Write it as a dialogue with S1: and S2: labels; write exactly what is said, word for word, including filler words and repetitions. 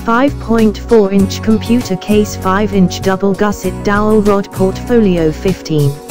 S1: five point four inch computer case, five inch double gusset dowel rod portfolio fifteen.